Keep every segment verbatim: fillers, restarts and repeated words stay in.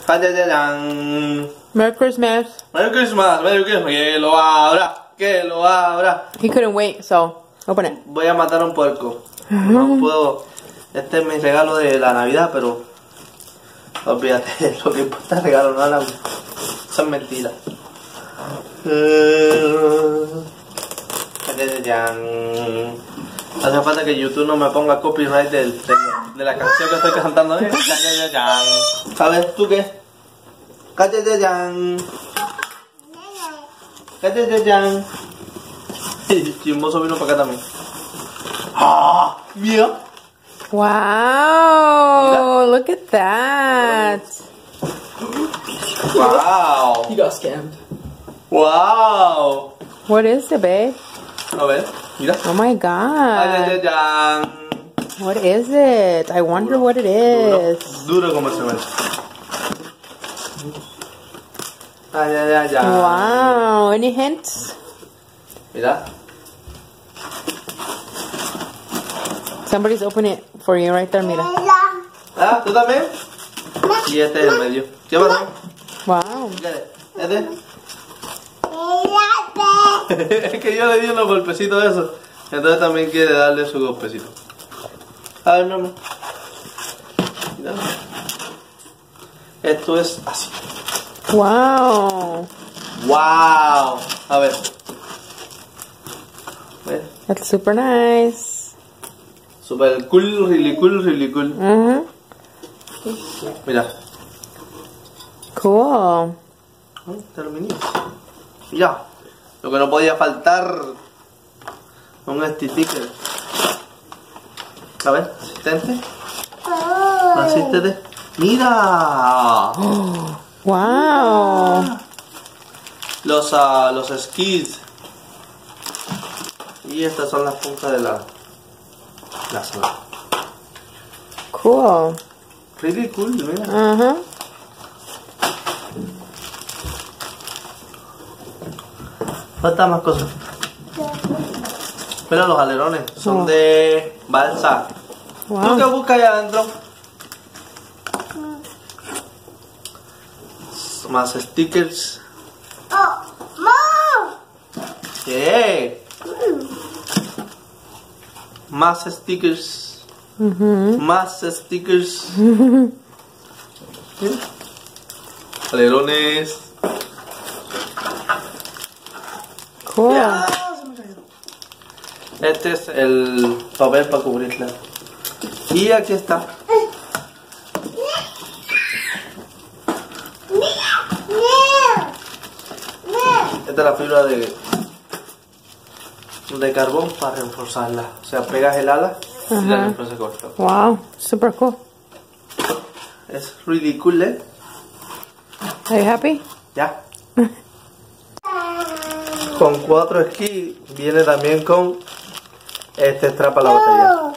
Merry Christmas. Merry Christmas, Merry Christmas. Que lo abra, que lo abra. He couldn't wait, so open it. Voy a matar a un puerco. No puedo. Este es mi regalo de la Navidad, pero olvídate, lo que importa es el regalo, no la... Eso es mentira. Hace falta que YouTube no me ponga copyright del, de, de la canción que estoy cantando. ¿Eh? ¿Sabes tú qué? Chismoso vino para acá también. ¡Ah! ¡Mira! Wow! Mira. Look at that! Wow! He got scammed. Wow! What is it, babe? A ver, mira. Oh my god! What is it? I wonder duro, what it is. Duro, duro como el cemento. Wow! Any hints? Mira. Somebody's opening it for you right there, mira. Ah, ¿tú también? Y este es el medio. ¿Qué pasa? Wow. ¿Este? Es que yo le di unos golpecitos de eso. Entonces también quiere darle su golpecito. A ver, no, no. Esto es así. Wow. Wow. A ver. ¿Ves? That's super nice. Super cool, really cool, really cool. Uh-huh. Mira. Cool. Terminé. Ya. Lo que no podía faltar. Un sticker. A ver, asistente. Asistente. Mira. Oh, wow. Los, uh, los skis. Y estas son las puntas de la, la sala. Cool. Pretty cool, mira. Uh-huh. Faltan más cosas. Mira los alerones. Son oh. de balsa. Wow. ¿Tú qué buscas allá adentro? Más stickers. Oh, Mom. ¿Qué? Más stickers. Uh-huh. Más stickers. ¿Sí? Alerones. Cool. Ya, se me cayó. Este es el papel para cubrirla. Y aquí está. Esta es la fibra de de carbón para reforzarla. O sea, pegas el ala uh-huh. y la después se corta. Wow, super cool. Es really cool, ¿eh? Are you happy? Ya. Con cuatro esquís viene también con este strap a la batería.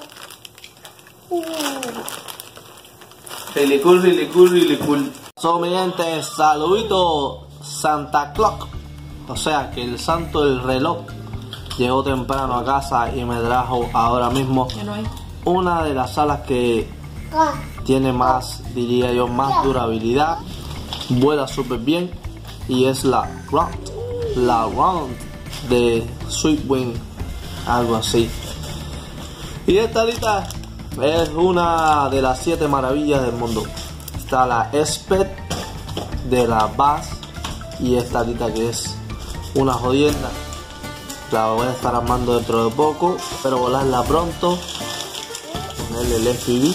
Really cool, really cool, really cool. So, mi gente, saludito Santa Claus. O sea que el santo del reloj llegó temprano a casa y me trajo ahora mismo una de las salas que tiene más, diría yo, más durabilidad. Vuela súper bien y es la Round. La Round de Sweetwing, algo así. Y esta alita es una de las siete maravillas del mundo. Está la Sped de la Bass y esta alita que es una jodienda. La voy a estar armando dentro de poco, pero volarla pronto. Ponerle el F P V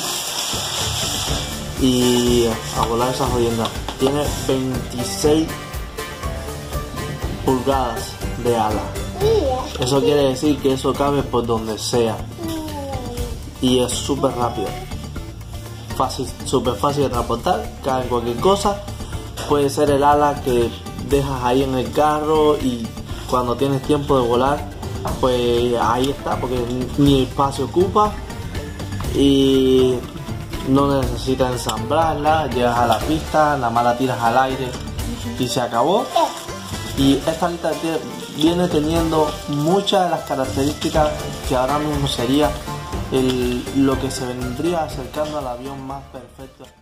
y a volar esa jodienda. Tiene veintiséis pulgadas de ala. Eso quiere decir que eso cabe por donde sea. Y es súper rápida. Fácil, súper fácil de transportar. Cabe en cualquier cosa. Puede ser el ala que dejas ahí en el carro y cuando tienes tiempo de volar, pues ahí está, porque ni espacio ocupa y no necesitas ensamblarla. Llegas a la pista, nada más la tiras al aire y se acabó. Y esta alita viene teniendo muchas de las características que ahora mismo sería el, lo que se vendría acercando al avión más perfecto.